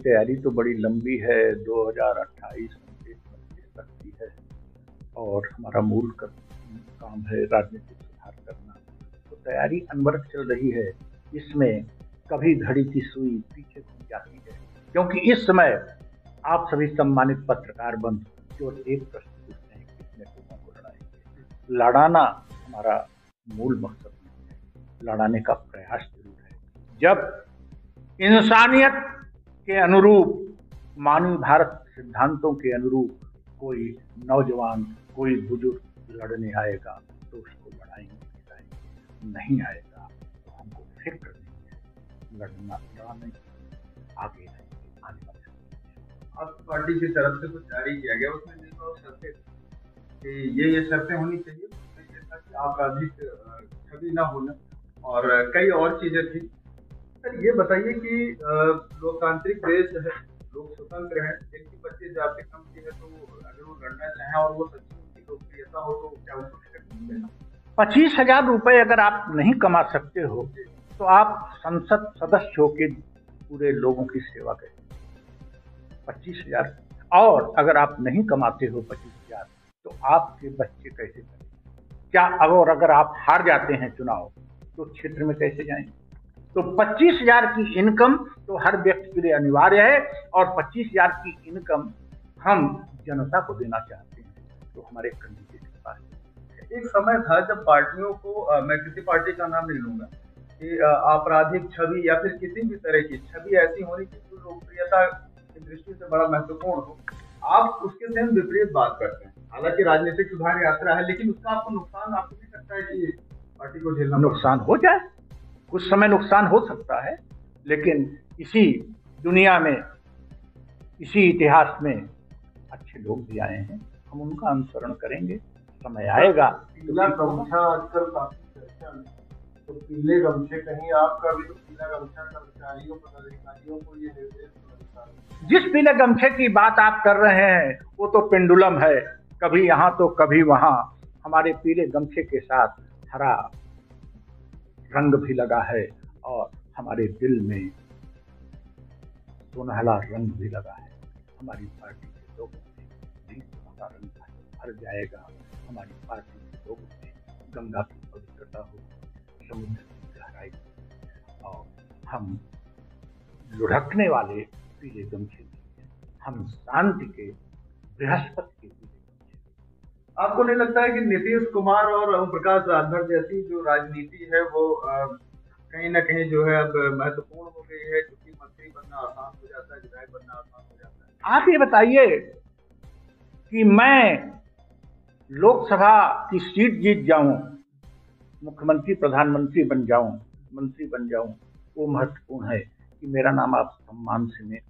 तैयारी तो बड़ी लंबी है, 2028-29 तक की है। और हमारा मूल काम है राजनीतिक सुधार करना। तो तैयारी अनवरत चल रही है। इसमें कभी घड़ी की सुई पीछे घूम जाती है, क्योंकि इस समय आप सभी सम्मानित पत्रकार बंधु केवल एक प्रश्न पूछते हैं, कितने लोगों को लड़ाएंगे। लड़ाना हमारा मूल मकसद नहीं है, लड़ाने का प्रयास जरूर है। जब इंसानियत के अनुरूप, मानवीय भारत सिद्धांतों के अनुरूप कोई नौजवान, कोई बुजुर्ग लड़ने आएगा तो उसको लड़ाएंगे, नहीं आएगा तो हमको फिक्र नहीं है। लड़ाने आगे रहेंगे आने वाले। अब पार्टी की तरफ से कुछ जारी किया गया, उसमें जो शर्तें कि ये शर्तें होनी चाहिए, उसमें ये था कि आपराधिक छवि ना होना और कई और चीजें थी। सर ये बताइए कि लोकतांत्रिक देश है, लोग स्वतंत्र हैं, जिनकी 25,000 से कम की है, तो अगर वो लड़ना चाहें और वो सच्ची उनकी लोकप्रियता हो तो क्या उनको टिकट मिलेगा? 25,000 रुपए अगर आप नहीं कमा सकते हो तो आप संसद सदस्य होकर पूरे लोगों की सेवा करें। 25,000, और अगर आप नहीं कमाते हो 25,000 तो आपके बच्चे कैसे करें? क्या अगर आप हार जाते हैं चुनाव तो क्षेत्र में कैसे जाएंगे? तो 25,000 की इनकम तो हर व्यक्ति के लिए अनिवार्य है, और 25,000 की इनकम हम जनता को देना चाहते हैं, तो हमारे कैंडिडेट के पास। एक समय था जब पार्टियों को, मैं किसी पार्टी का नाम नहीं लूंगा, कि आपराधिक छवि या फिर किसी भी तरह की छवि ऐसी होनी चाहिए जो लोकप्रियता की दृष्टि से बड़ा महत्वपूर्ण हो। आप उसके सेम विपरीत बात करते हैं। हालांकि राजनीतिक सुधार यात्रा है, लेकिन उसका आपको नुकसान आपको नहीं लगता है कि पार्टी को झेलना? नुकसान हो जाए, कुछ समय नुकसान हो सकता है, लेकिन इसी दुनिया में, इसी इतिहास में अच्छे लोग भी आए हैं, हम उनका अनुसरण करेंगे। समय आएगा। पीला गमछा आजकल काफी चर्चा में, तो पीले गमछे, कहीं आपका भी तो पीला गमछा कर्मचारियों पदाधिकारियों को ये निर्देश मिलता है? जिस पीले गमछे की बात आप कर रहे हैं वो तो पेंडुलम है, कभी यहाँ तो कभी वहां। हमारे पीले गमछे के साथ हरा रंग भी लगा है, और हमारे दिल में सुनहला रंग भी लगा है। हमारी पार्टी के लोगों में भी सुनहला रंग भर जाएगा। हमारी पार्टी के लोगों में गंगा की पवित्रता हो, समुद्र की गहराई, और हम लुढ़कने वाले पीले गमछे नहीं हैं, हम शांति के, बृहस्पति के पीले गमछे। आपको नहीं लगता है कि नीतीश कुमार और ओम प्रकाश राजभर जैसी जो राजनीति है वो कहीं ना कहीं जो है अब महत्वपूर्ण हो गई है, क्योंकि मंत्री बनना आसान हो जाता है, विधायक बनना आसान हो जाता है? आप ये बताइए कि मैं लोकसभा की सीट जीत जाऊं, मुख्यमंत्री प्रधानमंत्री बन जाऊं, मंत्री बन जाऊं, वो महत्वपूर्ण है कि मेरा नाम आप सम्मान से लें।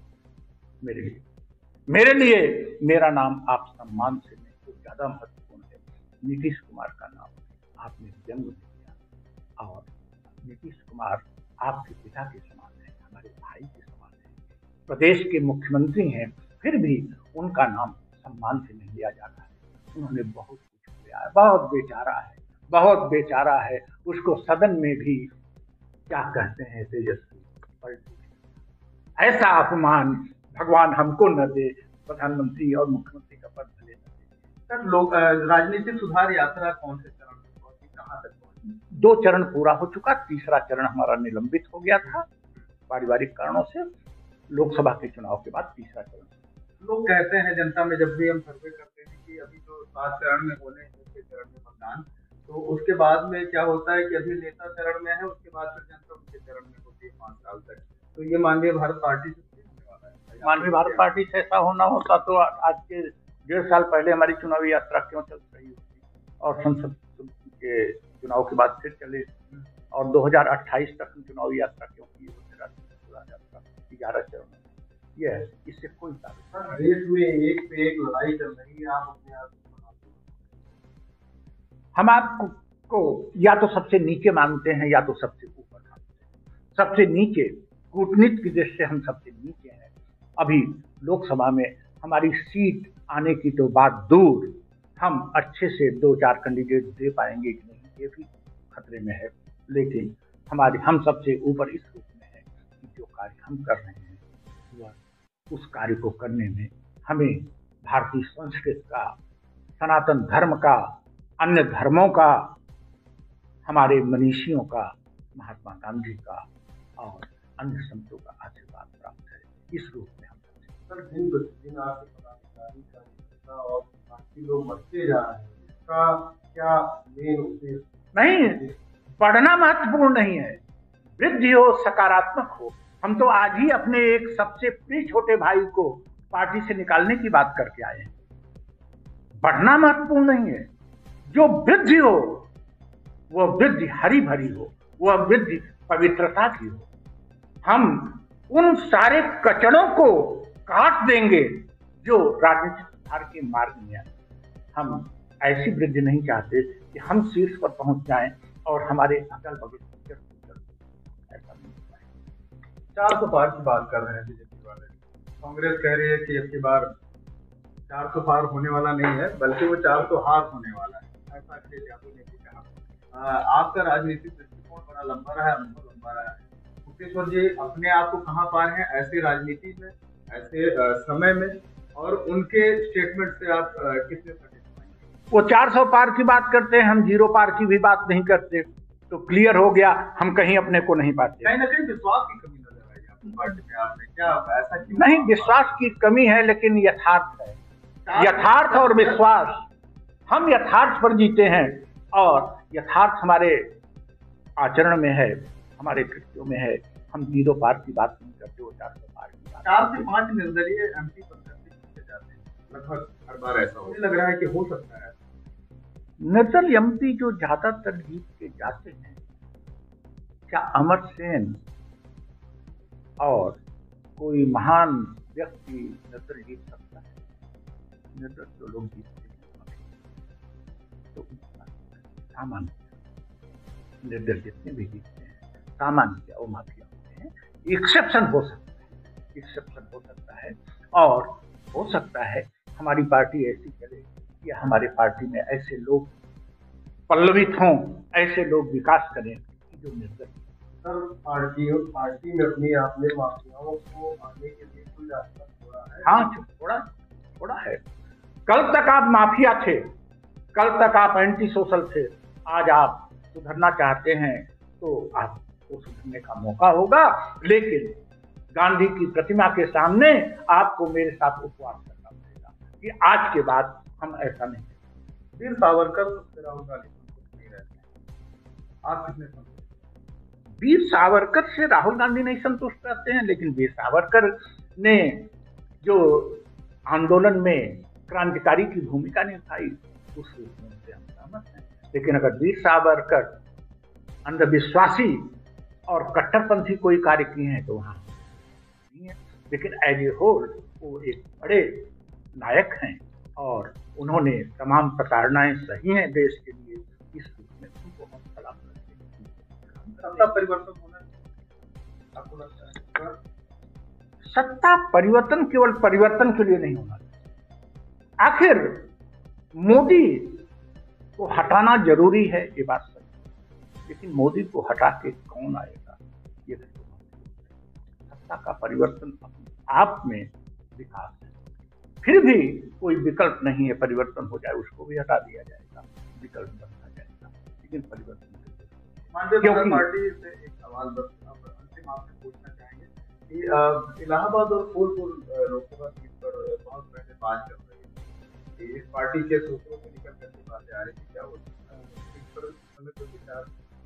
मेरे लिए मेरा नाम आप सम्मान से लें तो ज्यादा महत्वपूर्ण है। नीतीश कुमार का नाम आपने जन्म दिया, और नीतीश कुमार आपके पिता के समान है, हमारे भाई के समान है, प्रदेश के मुख्यमंत्री हैं, फिर भी उनका नाम सम्मान से नहीं लिया जाता है। उन्होंने बहुत कुछ किया है, बहुत बेचारा है, बहुत बेचारा है। उसको सदन में भी क्या कहते हैं, तेजस्वी पलटू। ऐसा अपमान भगवान हमको न दे, प्रधानमंत्री और मुख्यमंत्री का पद भले न दे। सर, लोग राजनीतिक सुधार यात्रा कौन से चरण में पहुंची, कहाँ तक पहुंची? 2 चरण पूरा हो चुका, तीसरा चरण हमारा निलंबित हो गया था पारिवारिक कारणों से। लोकसभा के चुनाव के बाद तीसरा चरण। लोग कहते हैं, जनता में जब भी हम सर्वे करते हैं कि अभी जो 7 चरण में होने हैं, 6 चरण में मतदान, तो उसके बाद में क्या होता है कि अभी नेता चरण में है, उसके बाद फिर जनता उनके चरण में होती है 5 साल तक। तो ये माननीय भारत पार्टी से होने वाला है? माननीय भारत पार्टी से ऐसा होना होता तो आज के 1.5 साल पहले हमारी चुनावी यात्रा क्यों चल रही होती, और संसद के चुनाव के बाद फिर चले, और 2028 तक हम चुनावी यात्रा क्यों की होती, राजनीतिक यात्रा 11 चरण। यह इससे कोई ताल्लुक। देश में एक पे एक लड़ाई चल रही है, आप अपने आप हम आपको या तो सबसे नीचे मानते हैं या तो सबसे ऊपर मानते हैं। सबसे नीचे कूटनीति की दृष्टि से हम सबसे नीचे हैं। अभी लोकसभा में हमारी सीट आने की तो बात दूर, हम अच्छे से 2-4 कैंडिडेट दे पाएंगे कि नहीं, ये भी खतरे में है। लेकिन हम सबसे ऊपर इस रूप में है कि जो कार्य हम कर रहे हैं वो उस कार्य को करने में हमें भारतीय संस्कृति का, सनातन धर्म का, अन्य धर्मों का, हमारे मनीषियों का, महात्मा गांधी का और अन्य संतों का आशीर्वाद प्राप्त है। इस रूप में हम सर दिन प्रतिदिन आपके पदाधिकारी का और बाकी लोग बढ़ते जा रहे हैं, इसका क्या मेन उद्देश्य? नहीं, बढ़ना महत्वपूर्ण नहीं है, वृद्धि हो, सकारात्मक हो। हम तो आज ही अपने एक सबसे प्रिय छोटे भाई को पार्टी से निकालने की बात करके आए हैं। बढ़ना महत्वपूर्ण नहीं है, जो वृद्धि हो वह वृद्धि हरी भरी हो, वह वृद्धि पवित्रता की हो। हम उन सारे कचड़ों को काट देंगे जो राजनीतिक सुधार के मार्ग में आए। हम ऐसी वृद्धि नहीं चाहते कि हम शीर्ष पर पहुंच जाएं और हमारे अगल बगल ऐसा नहीं हो पाए। 400 पार की बात कर रहे हैं बीजेपी वाले। कांग्रेस कह रही है कि अब की बार 400 पार होने वाला नहीं है, बल्कि वो 400 हार होने वाला है। ऐसा अखिलेश यादव ने भी कहा। आपका राजनीतिक दृष्टिकोण बड़ा लंबा रहा है, अनुभव लंबा रहा है। मुक्तेश्वर जी अपने आप को कहाँ पा रहे हैं ऐसे राजनीति में, ऐसे समय में, और उनके स्टेटमेंट से आप कितने सैटिस्फाइड? वो 400 पार की बात करते हैं, हम 0 पार की भी बात नहीं करते, तो क्लियर हो गया हम कहीं अपने को नहीं पाते। कहीं ना कहीं विश्वास की कमी नजर आई आपकी पार्टी में, आपने क्या ऐसा क्यों? नहीं, विश्वास की कमी है, लेकिन यथार्थ है। यथार्थ और विश्वास, हम यथार्थ पर जीते हैं और यथार्थ हमारे आचरण में है, हमारे कृत्यों में है। हम 0 पार की बात नहीं करते, वो 400 पार की बात। 4 से 5 निर्दलीय एमपी प्रत्याशी जीते जाते हैं, लगभग हर बार ऐसा हो। मुझे लग रहा है कि हो सकता है निर्दल एमपी जो ज्यादातर जीत के जाते हैं, क्या अमर सेन और कोई महान व्यक्ति निर्दल जीत सकता है? निर्दल जो लोग जीतते हैं तो सामान्य निर्दल जितने भी जीतते हैं सामान्य वो माफिया होते हैं। एक्सेप्शन हो सकता है, एक्सेप्शन हो सकता है, और हो सकता है हमारी पार्टी ऐसी चले कि हमारे पार्टी में ऐसे लोग पल्लवित हों, ऐसे लोग विकास करें कि जो निर्दल। सर पार्टी में अपनी आपने माफियाओं को आने के लिए कोई रास्ता छोड़ा है? हाँ, थोड़ा है। कल तक आप माफिया थे, कल तक आप एंटी सोशल थे, आज आप सुधरना चाहते हैं तो आपको सुधरने का मौका होगा, लेकिन गांधी की प्रतिमा के सामने आपको मेरे साथ उपवास करना पड़ेगा कि आज के बाद हम ऐसा नहीं करेंगे। वीर सावरकर से राहुल गांधी संतुष्ट नहीं रहते, आप कितने संतुष्ट? वीर सावरकर से राहुल गांधी नहीं संतुष्ट रहते हैं, लेकिन वीर सावरकर ने जो आंदोलन में क्रांतिकारी की भूमिका निभाई उस रूप में उनसे हम सहमत हैं। लेकिन अगर वीर सावरकर अंधविश्वासी और कट्टरपंथी कोई कार्य किए हैं तो वहाँ नहीं है, लेकिन एज ए होल वो एक बड़े नायक हैं और उन्होंने तमाम प्रताड़नाएं सही हैं देश के लिए। इस रूप में उनको हम सलाम करते हैं। सत्ता परिवर्तन होना आपको लगता है? सत्ता परिवर्तन केवल परिवर्तन के लिए नहीं होना चाहिए। आखिर मोदी को हटाना जरूरी है, ये बात सही है, लेकिन मोदी को हटा के कौन आएगा ये तो सत्ता का परिवर्तन अपने आप में विकास है। फिर भी कोई विकल्प नहीं है, परिवर्तन हो जाए उसको भी हटा दिया जाएगा, विकल्प बनता जाएगा, लेकिन परिवर्तन क्योंकि पार्टी से एक सवाल बस अंतिम आपसे पूछना चाहेंगे कि इलाहाबाद और फूलपुर लोकसभा सीट पर बहुत पहले बात चल रही है कि इस पार्टी के सूत्रों से निकल करके बातें आ रही थी, क्या वो इस पर हमें कोई विचार?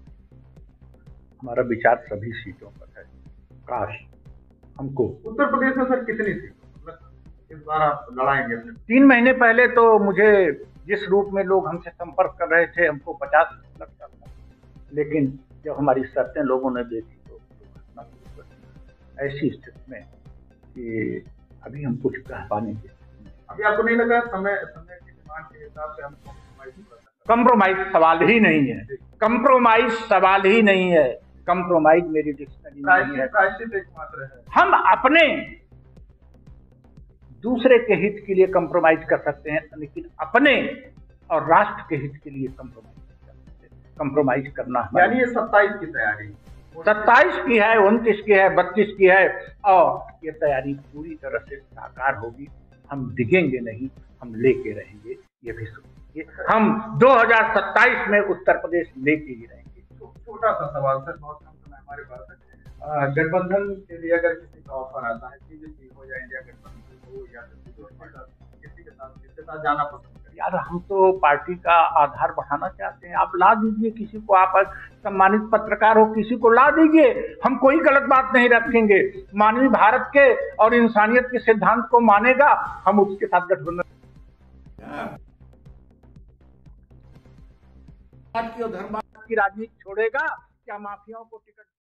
हमारा विचार सभी सीटों पर है। काश हमको उत्तर प्रदेश में सर कितनी सीट इस बार आप लड़ाएंगे? 3 महीने पहले तो मुझे जिस रूप में लोग हमसे संपर्क कर रहे थे हमको 50 लगता था, लेकिन जब हमारी शर्तें लोगों ने देखी तो घटना शुरू कर दी। ऐसी स्थिति में कि अभी हम कुछ कह पाने की अभी आपको नहीं लगा समय की डिमांड के हिसाब से हम कंप्रोमाइज सवाल ही नहीं है, कंप्रोमाइज सवाल ही नहीं है, कंप्रोमाइज मेरी डिक्शनरी में नहीं है। हम अपने दूसरे के हित के लिए कंप्रोमाइज कर सकते हैं, लेकिन अपने और राष्ट्र के हित के लिए कंप्रोमाइज कर सकते हैं। कंप्रोमाइज करना यानी ये 27 की तैयारी 27 की है, 29 की है, 32 की है, और ये तैयारी पूरी तरह से साकार होगी। हम दिखेंगे नहीं, हम लेके रहेंगे। ये भी सोचिए, हम 2027 में उत्तर प्रदेश लेके ही रहेंगे। छोटा सा सवाल सर, बहुत कम समय हमारे पास है। गठबंधन के लिए अगर किसी का ऑफर आता है, बीजेपी हो या इंडिया गठबंधन हो या किसी के साथ किसके साथ जाना पसंद करें? यार, हम तो पार्टी का आधार बढ़ाना चाहते हैं। आप ला दीजिए किसी को, आप सम्मानित पत्रकार हो, किसी को ला दीजिए, हम कोई गलत बात नहीं रखेंगे। मानवीय भारत के और इंसानियत के सिद्धांत को मानेगा, हम उसके साथ गठबंधन की और धर्मवाद की राजनीति छोड़ेगा, क्या माफियाओं को टिकट